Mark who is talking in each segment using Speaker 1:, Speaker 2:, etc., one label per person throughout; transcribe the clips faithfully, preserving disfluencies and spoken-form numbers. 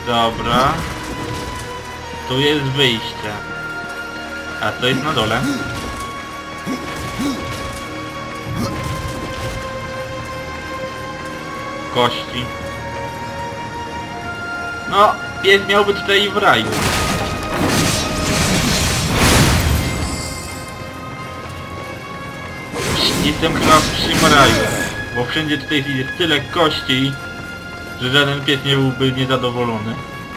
Speaker 1: Dobra. Tu jest wyjście. A to jest na dole. Kości. No, pies miał być tutaj w raju. Jestem chyba w psim raju, bo wszędzie tutaj jest tyle kości, że żaden pies nie byłby niezadowolony.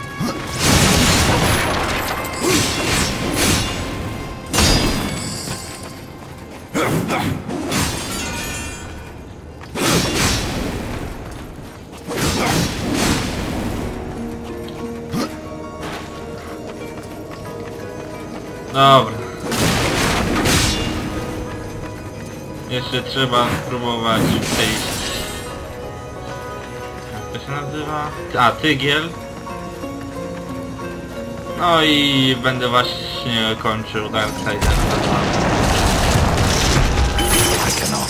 Speaker 1: Dobra. Jeszcze trzeba spróbować przejść. Jak to się nazywa? A, tygiel. No i będę właśnie kończył Darksidera.
Speaker 2: I cannot.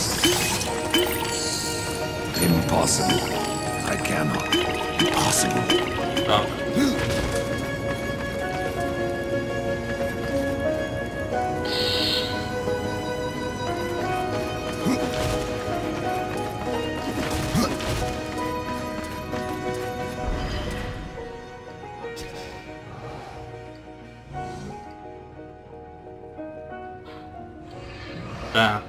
Speaker 2: Impossible. I cannot. Impossible.
Speaker 1: Dobra. Tak.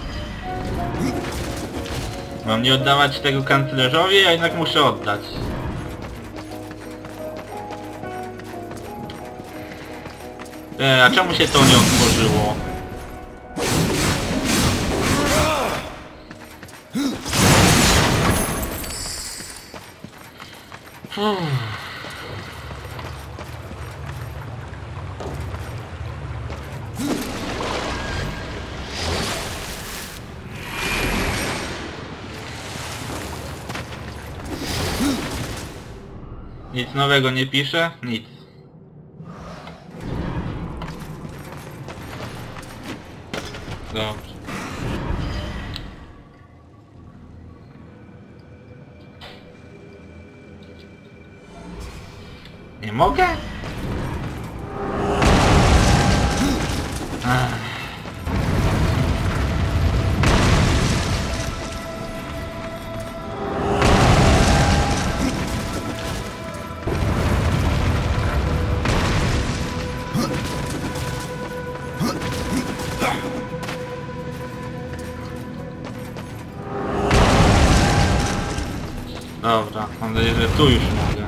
Speaker 1: Mam nie oddawać tego kanclerzowi, a jednak muszę oddać. E, a czemu się to nie otworzyło? Uff. Nic nowego nie pisze? Nic. Dobrze. Nie mogę? Ach. Dobra, mam nadzieję, że tu już mogę.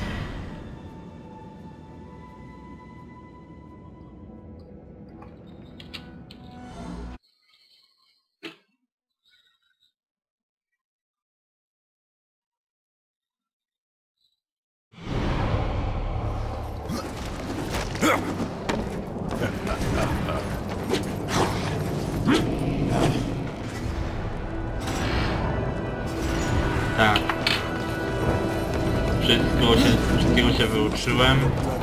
Speaker 1: Tak. Wszystko się, wszystkiego się wyuczyłem.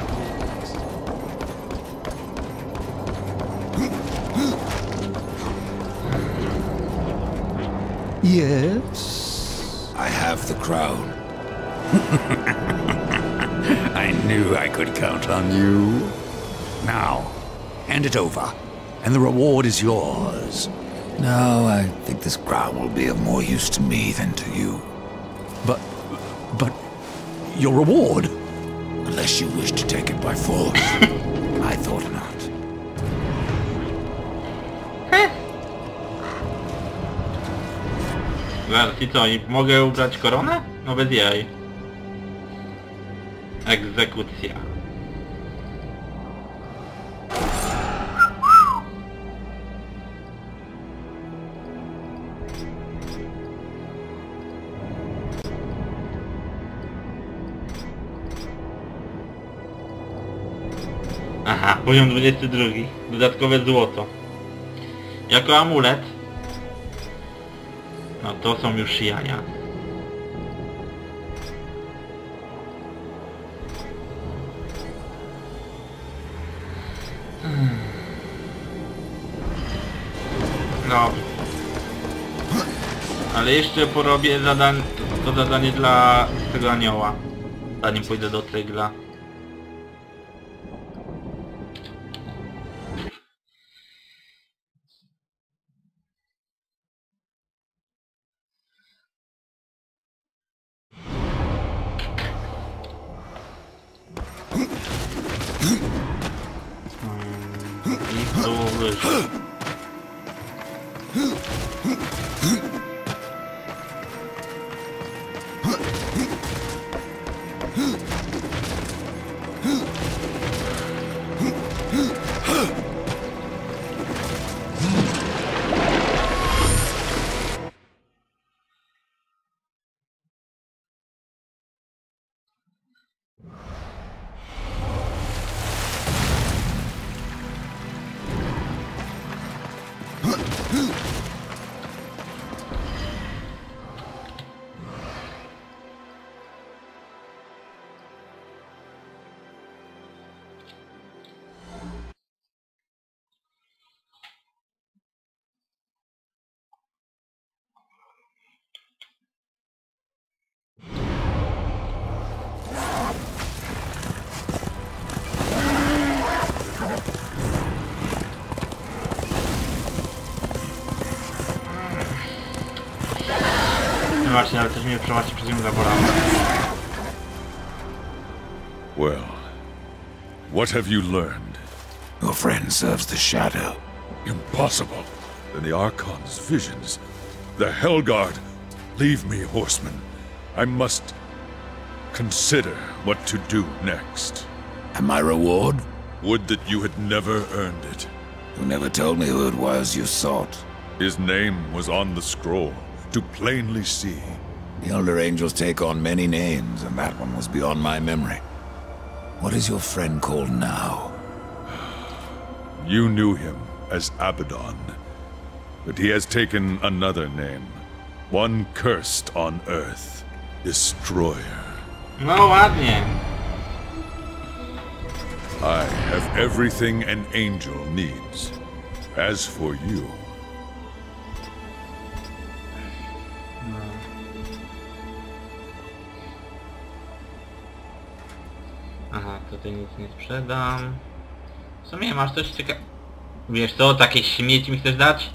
Speaker 2: Yes? I have the crown. I knew I could count on you. Now, hand it over, and the reward is yours. No, I think this crown will be of more use to me than to you. But... but... your reward? Unless you wish to take it by force. I thought not.
Speaker 1: Zaraz, i co? I mogę ubrać koronę? No bez jaj. Egzekucja. Aha, poziom dwudziesty drugi. Dodatkowe złoto. Jako amulet. No to są już jaja. Hmm. No. Ale jeszcze porobię zadań, to, to zadanie dla tego anioła. zanim pójdę do Tygla. I tu wyszło. Właśnie, ale też mnie przełaci przez niego zabolało.
Speaker 3: Well, what have you learned?
Speaker 2: Your friend serves the Shadow.
Speaker 3: Impossible. Then the Archon's visions. The Helguard. Leave me, horseman. I must consider what to do next.
Speaker 2: And my reward?
Speaker 3: Would that you had never earned it.
Speaker 2: You never told me who it was you sought.
Speaker 3: His name was on the scroll, to plainly see.
Speaker 2: The Elder Angels take on many names, and that one was beyond my memory. What is your friend called now?
Speaker 3: You knew him as Abaddon, but he has taken another name. One cursed on Earth. Destroyer.
Speaker 1: No ładnie.
Speaker 3: I have everything an angel needs. As for you...
Speaker 1: Aha, tutaj nic nie sprzedam. W sumie masz coś ciekawego. Wiesz co, takie śmieci mi chcesz dać?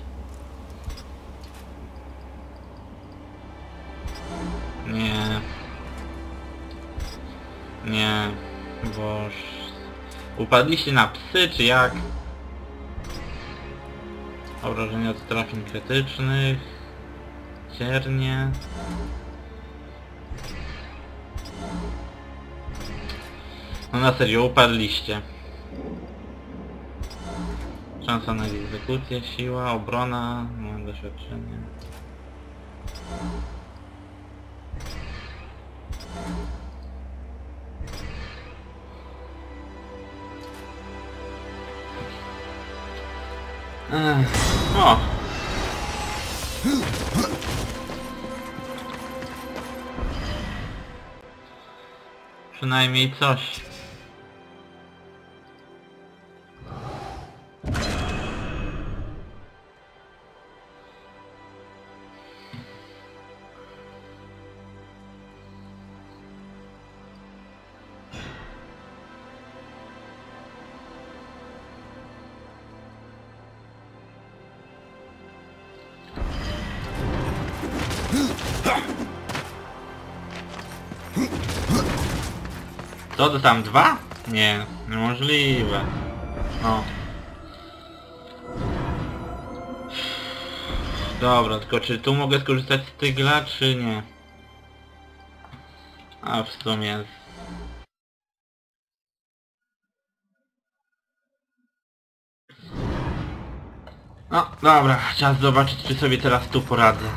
Speaker 1: Nie. Nie. Boż. Upadliście na psy, czy jak? Obrażenia od trafień krytycznych. Ciernie. No na serio, upadliście. Szansa na egzekucję, siła, obrona, no doświadczenie. Ech, o! Przynajmniej coś. Co to tam, dwa? Nie, niemożliwe. No. Dobra, tylko czy tu mogę skorzystać z tygla, czy nie? A w sumie... No, dobra, czas zobaczyć, czy sobie teraz tu poradzę.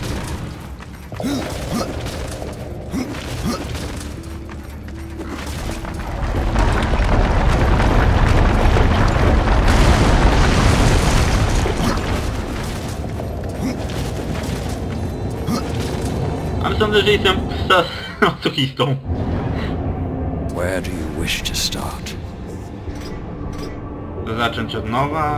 Speaker 1: Ale sądzę, że jestem masochistą.
Speaker 2: Where do you wish to start?
Speaker 1: Zacząć od nowa.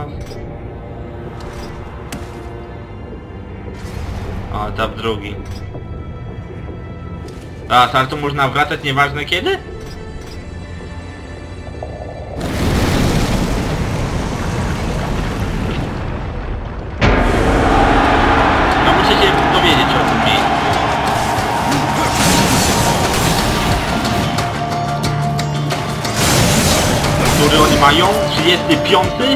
Speaker 1: O, etap drugi. A, ale to można wracać nieważne kiedy? No muszę się dowiedzieć o tym miejscu. Który oni mają? trzydziesty piąty?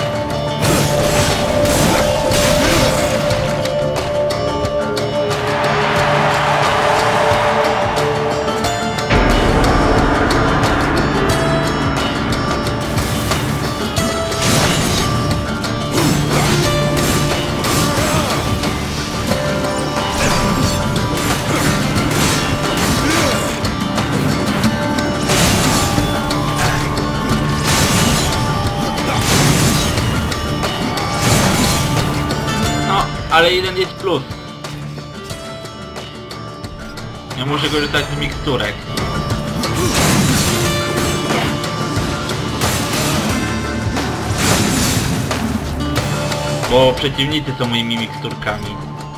Speaker 1: Ale jeden jest plus. Ja muszę korzystać z miksturek. Bo przeciwnicy są moimi miksturkami.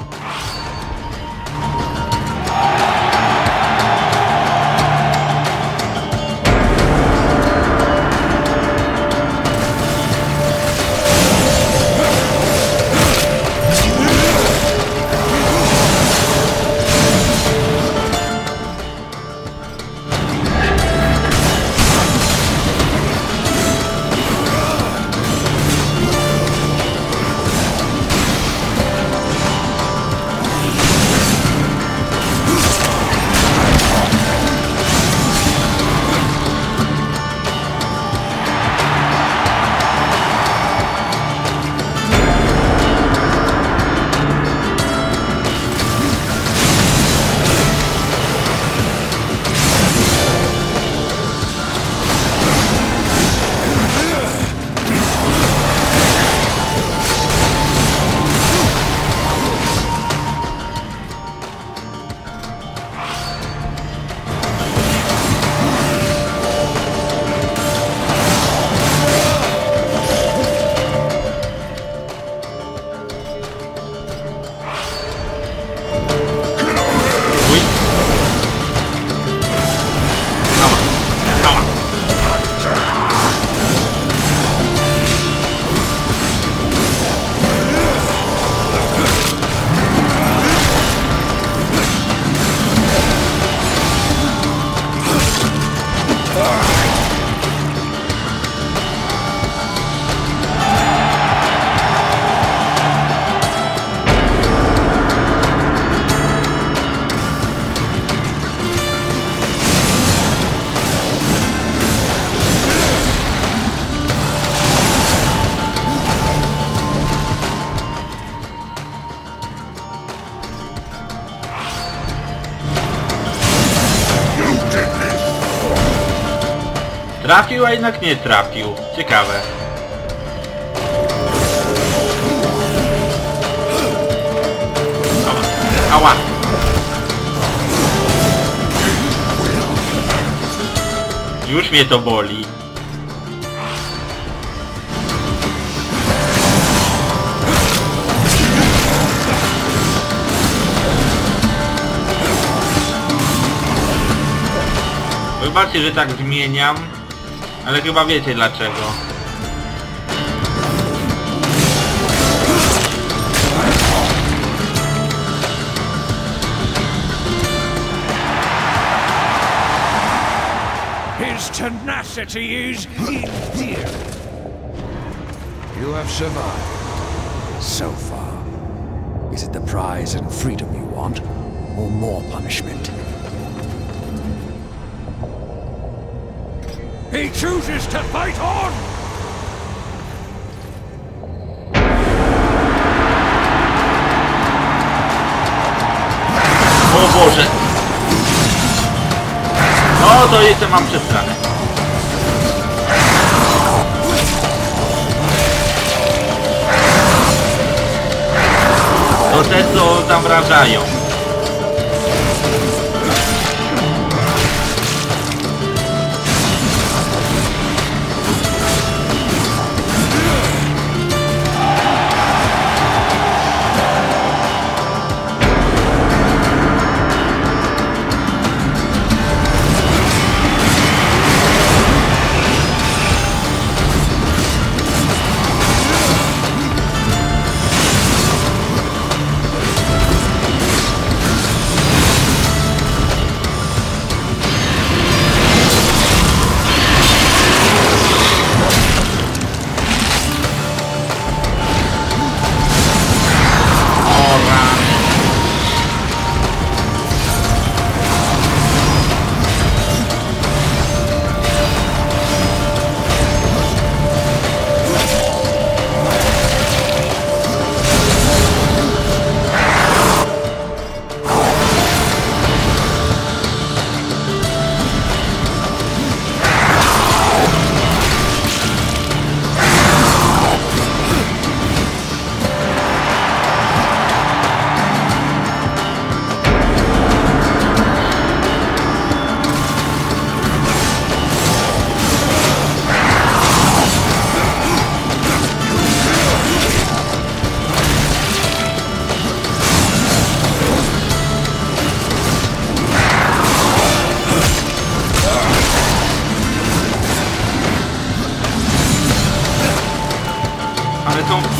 Speaker 1: Trafił, a jednak nie trafił. Ciekawe. Ała. Ała. Już mnie to boli. Wybaczcie, że tak zmieniam, ale chyba wiecie dlaczego.
Speaker 2: His tenacity is endearing. You have survived. So far. Is it the prize and freedom you want, or more punishment? He chooses to fight on!
Speaker 1: O Boże! No to jeszcze mam przestranę. To te co zamrażają.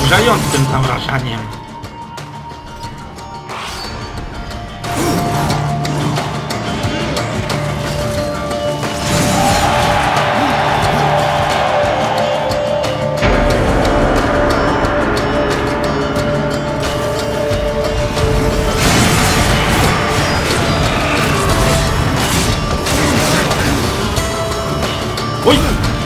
Speaker 1: oburzającym zamrażaniem. Oj!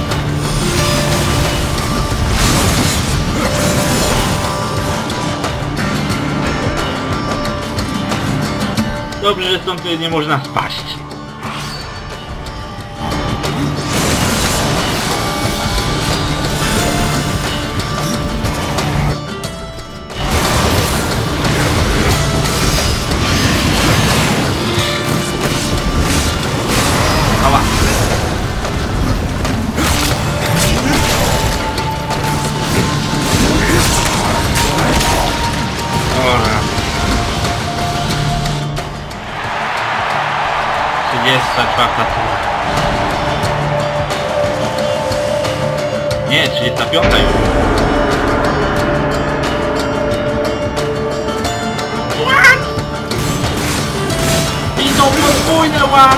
Speaker 1: Dobrze, że stąd nie można spaść. Ała. Ora. trzydziesta czwarta tura. Nie, trzydziesta piąta już. What? I to podwójne ład!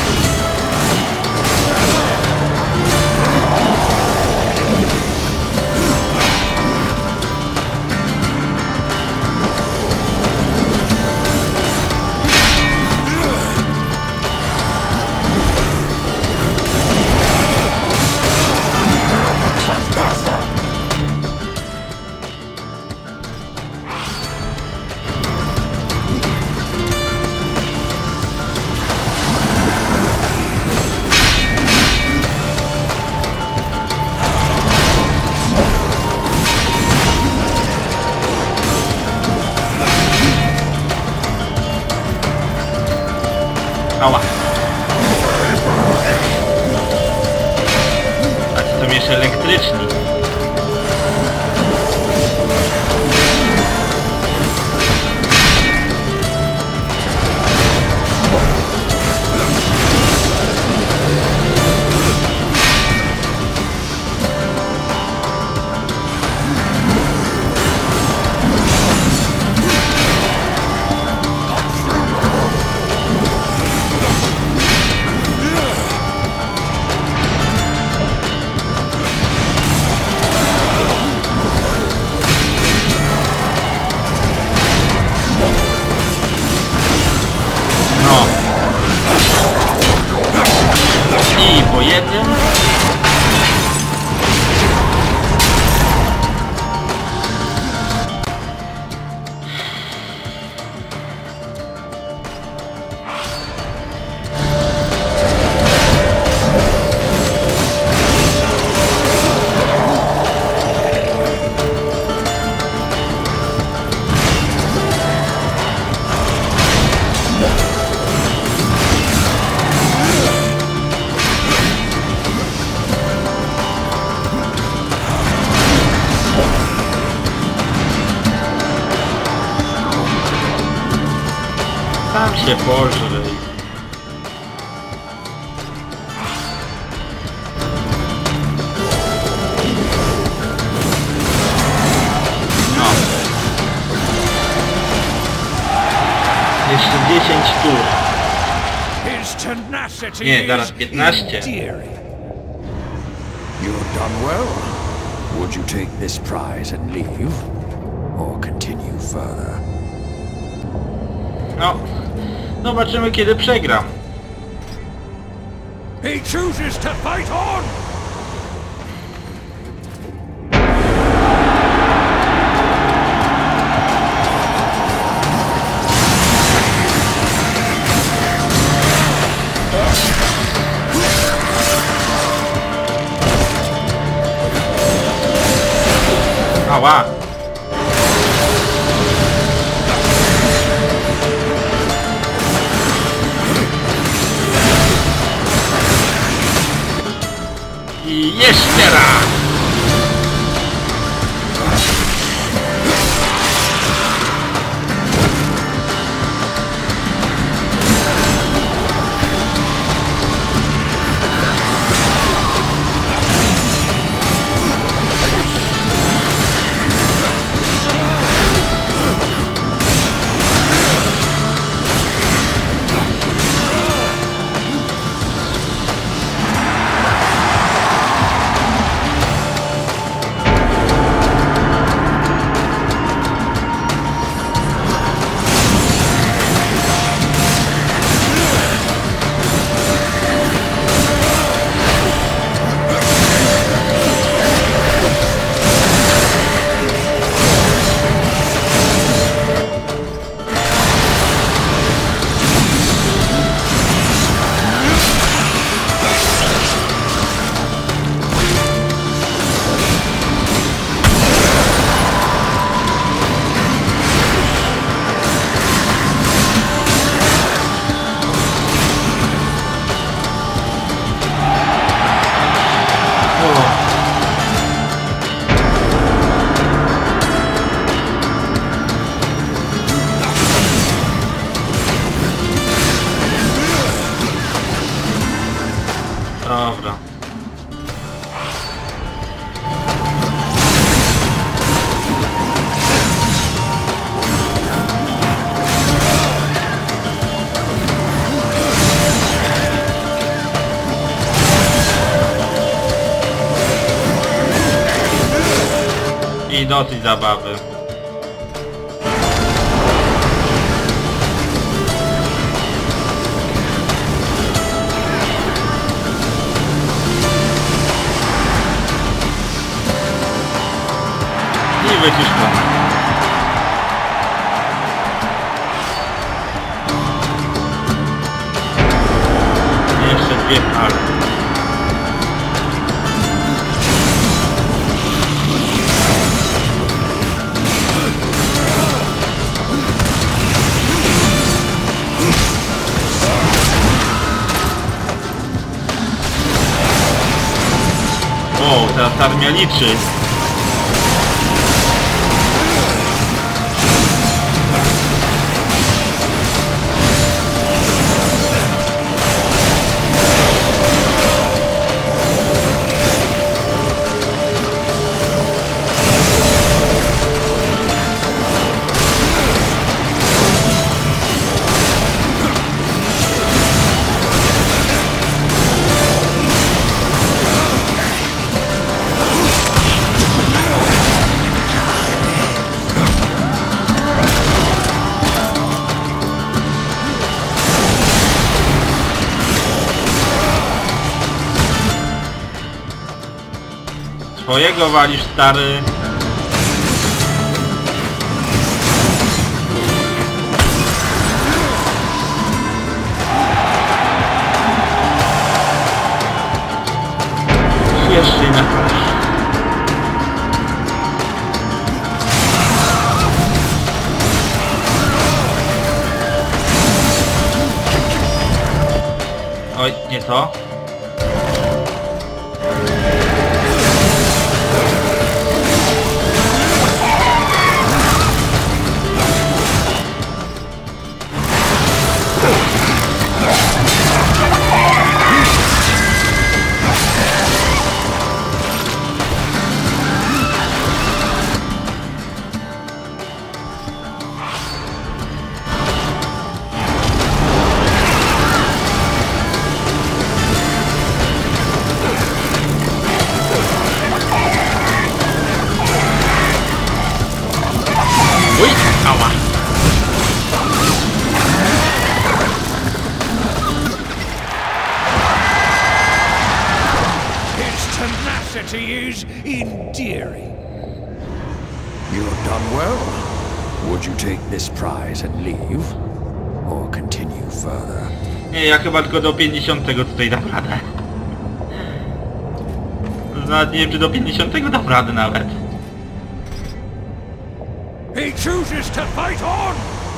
Speaker 1: Ała. A czy to jeszcze elektryczni? No. I po jednym. Tam się pożrej. No. Jeszcze dziesięć tur. Nie, zaraz piętnaście.
Speaker 2: You've done well. Would you take this prize and leave, or continue further?
Speaker 1: No. Zobaczymy, kiedy przegram.
Speaker 2: He chooses to fight on.
Speaker 1: Ała. I jeszcze raz! Dobra. I dosyć zabawy. I wyciszone. Jeszcze dwie fale. O, teraz armia liczy. Twojego walisz, stary. Jeszcze na kosz. Oj, nie to. Uj, ała.
Speaker 2: His tenacity is endearing. You have done well. Would you take this prize and leave? Or continue further?
Speaker 1: Nie, ja chyba tylko do pięćdziesiątego tutaj dam radę. Nawet nie wiem, czy do pięćdziesiątego dam radę nawet.
Speaker 2: He chooses to fight on!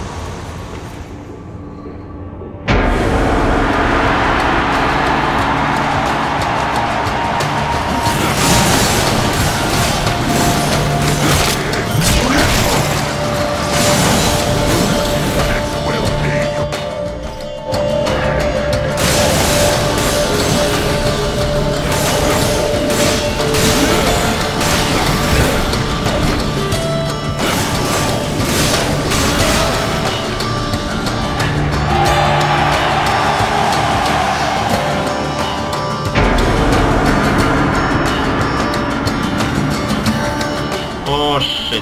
Speaker 1: Oh shit.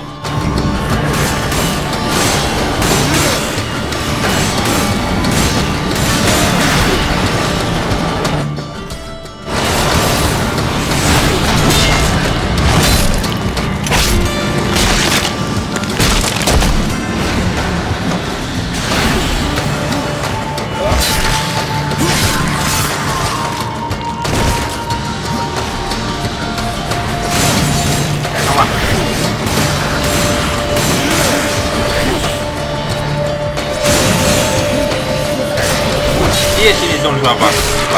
Speaker 1: Jeśli nie zdążyła was.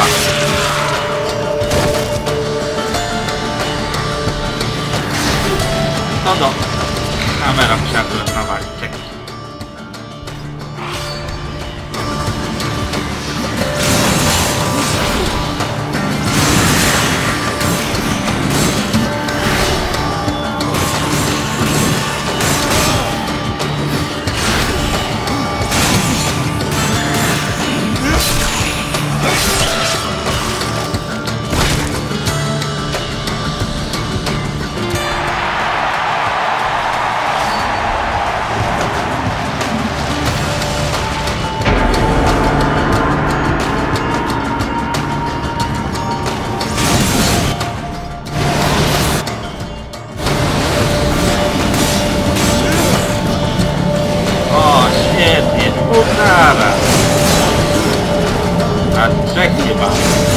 Speaker 1: No do. Kamera musiała tu nawalić. Czekaj. chyba.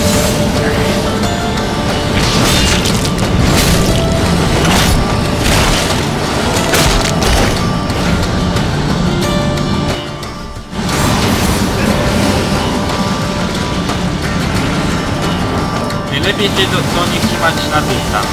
Speaker 1: Najlepiej się do, do nich trzymać na dystans.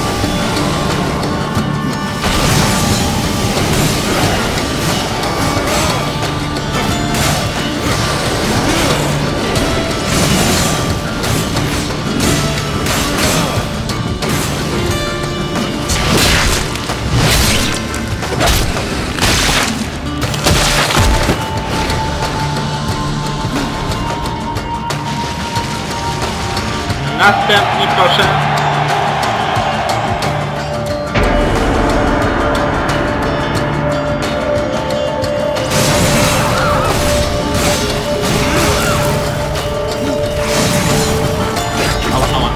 Speaker 1: Następny, proszę. Ała, ała.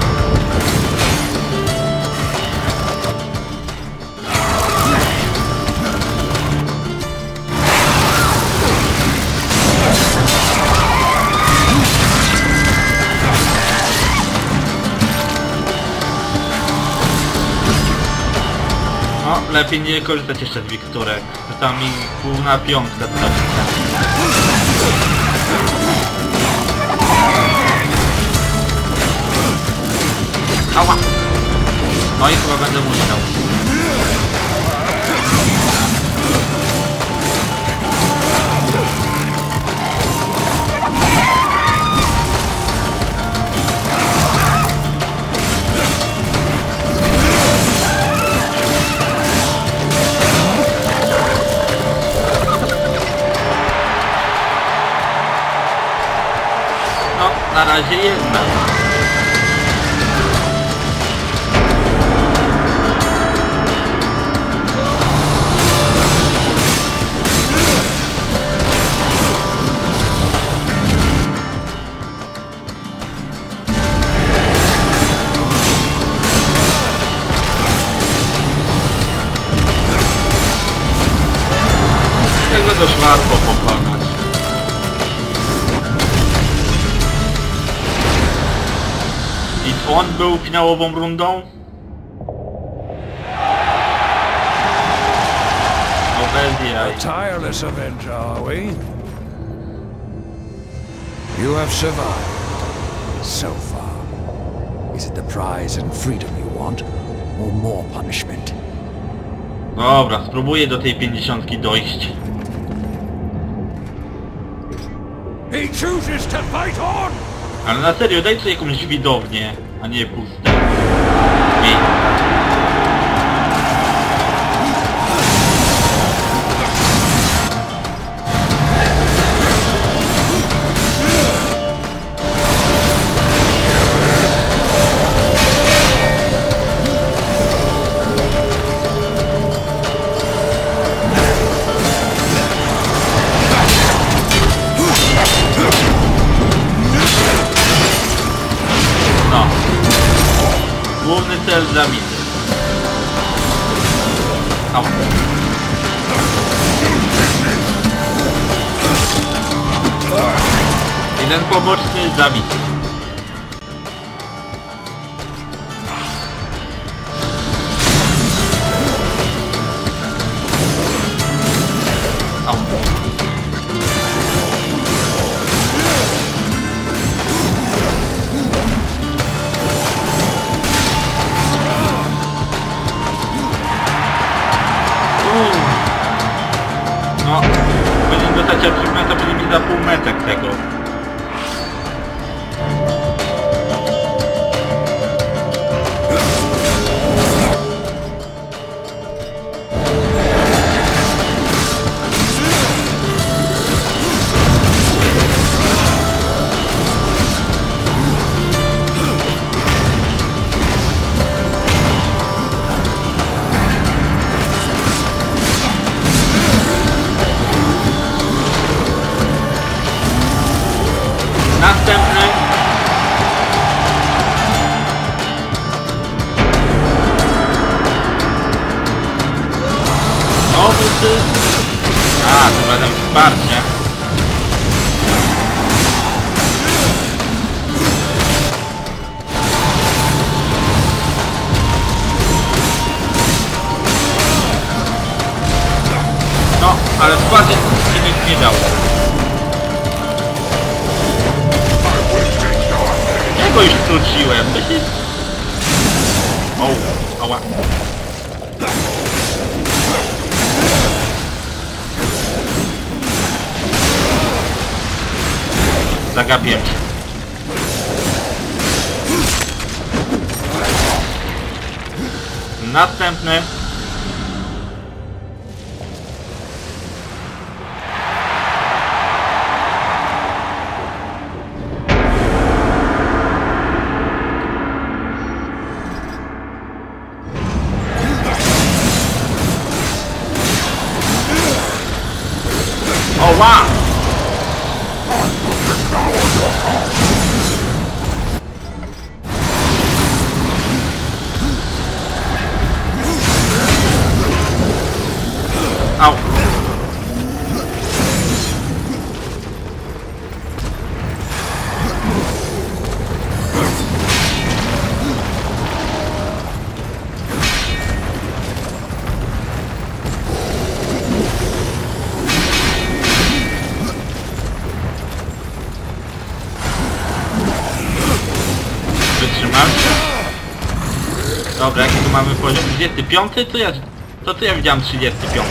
Speaker 1: No, lepiej nie korzystać jeszcze z wikturek. To tam mi główna piątka do zabicia. Ała! No i chyba będę musiał. Na razie jedna. Tego dość łatwo pokonać. On był finałową rundą? No bez jaj.
Speaker 2: A tireless avenger, are we? You have survived. So far. Is it the prize and freedom you want? Or more punishment?
Speaker 1: Dobra, spróbuję do tej pięćdziesiątki dojść.
Speaker 2: He chooses to fight on!
Speaker 1: Ale na serio, daj tu jakąś widownię, a nie puste. Ej. Główny cel zabity. Ała. Jeden poboczny zabity. Ała. No, powinien dostać achievementa, będzie mi za półmetek tego. Następny. Znowu ty. A, to będę wsparcie. Ale wsparcie się nic nie dało. Ja go już wróciłem. Myślisz? O, ała. Zagapiłem się. Następny. O, wow! Au. Wytrzymasz? Dobra, jaki tu mamy poziom? trzydziesty piąty? To ja... To ty ja widziałem trzydziesty piąty.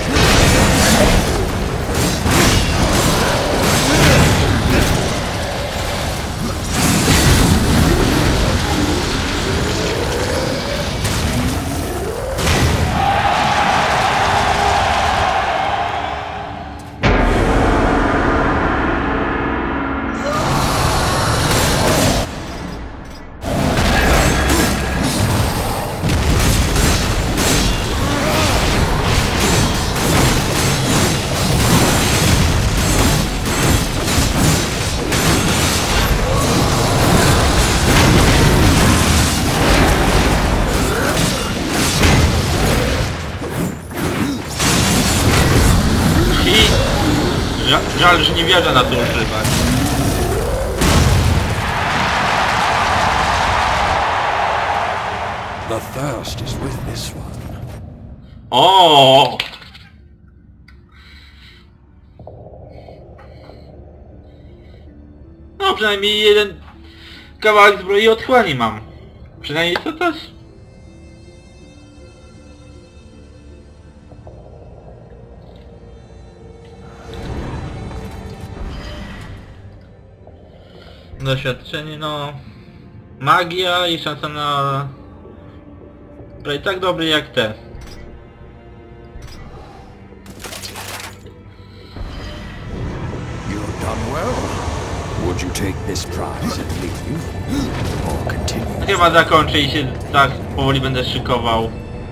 Speaker 1: Żal, że nie wierzę na to używać.
Speaker 2: The thirst is with this one.
Speaker 1: O! No przynajmniej jeden kawałek zbroi otchłani mam. Przynajmniej to też. Doświadczenie, no... Magia i szansa na... prawie tak dobry jak te.
Speaker 2: You've done well. Would you take this prize and leave, or continue?
Speaker 1: Chyba zakończę i się tak powoli będę szykował.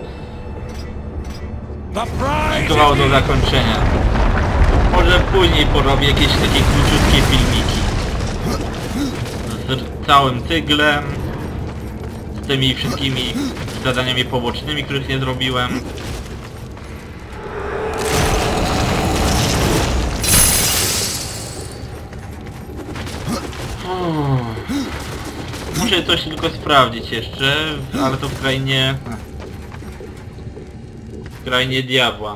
Speaker 1: Szykował do zakończenia. Może później porobię jakieś takie króciutkie filmiki. Z całym tyglem. Z tymi wszystkimi zadaniami pobocznymi, których nie zrobiłem. Muszę coś tylko sprawdzić jeszcze, ale to w krainie... w krainie diabła.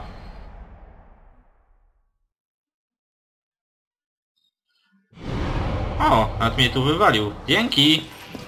Speaker 1: O, nad mnie tu wywalił. Dzięki!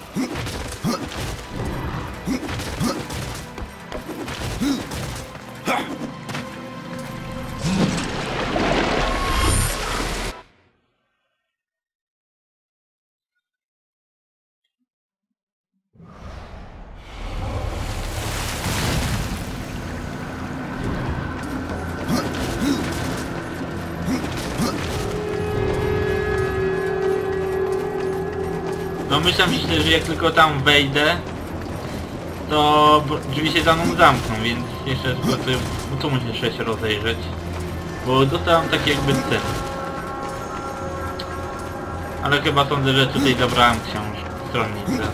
Speaker 1: Domyślam się, że jak tylko tam wejdę, to drzwi się za mną zamkną, więc jeszcze tylko tu, tu muszę się rozejrzeć. Bo dostałem taki jakby cel. Ale chyba sądzę, że tutaj zabrałem książkę, stronnicę.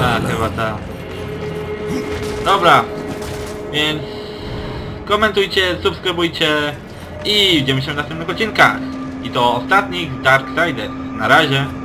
Speaker 1: Tak, chyba tak. Dobra, więc komentujcie, subskrybujcie i widzimy się w następnych odcinkach. I to ostatnich Darksiders. Na razie.